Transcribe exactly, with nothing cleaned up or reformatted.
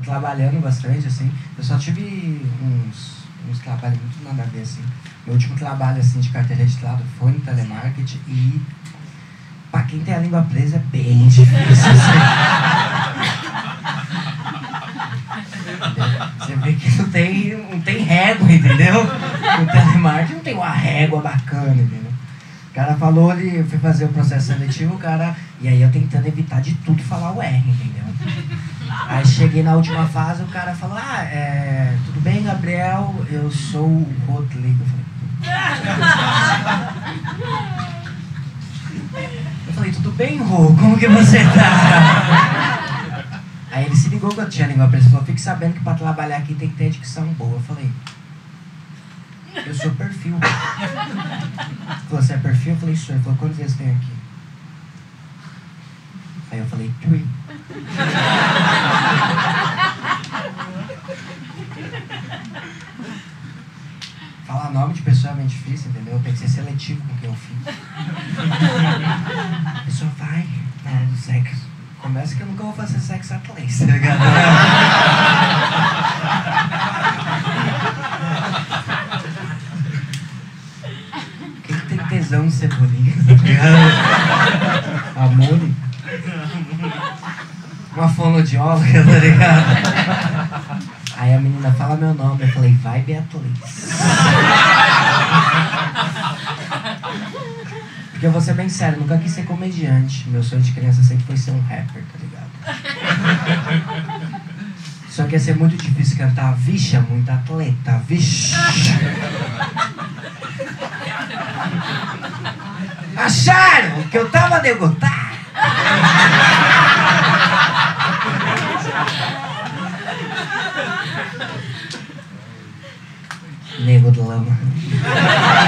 trabalhando bastante, assim. Eu só tive uns, uns trabalhos muito nada a ver, assim. Meu último trabalho, assim, de carteira registrada foi no telemarketing e... Pra quem tem a língua presa é bem difícil, assim. Você vê que não tem, não tem régua, entendeu? No telemarketing não tem uma régua bacana, entendeu? O cara falou, ele foi fazer o processo seletivo, o cara... E aí eu tentando evitar de tudo falar o R, entendeu? Aí cheguei na última fase, o cara falou, ah, é... Tudo bem, Gabriel? Eu sou o Rodrigo. Eu falei... Eu falei, tudo bem, Rô? Como que você tá? Aí ele se ligou que eu tinha língua presa. Ele falou, fique sabendo que pra trabalhar aqui tem que ter dicção boa. Eu falei... Eu sou perfil. Ele falou, você é perfil? Eu falei, sou. Ele falou, quantas vezes tem aqui? Aí eu falei, three. Falar nome de pessoa é bem difícil, entendeu? Tem que ser seletivo com quem eu fiz. A pessoa vai, né, no sexo. Começa que eu nunca vou fazer sexo atleta, tá ligado? Quem que tem tesão em cebolinha, tá ligado? A Mônica. Uma fonoaudióloga, tá ligado? Aí a menina fala meu nome, eu falei, vai Beatriz. Porque eu vou ser bem sério, nunca quis ser comediante. Meu sonho de criança sempre foi ser um rapper, tá ligado? Só que ia ser muito difícil cantar, vixe, é muito atleta, vixe. Acharam que eu tava negotado? Nego de lama.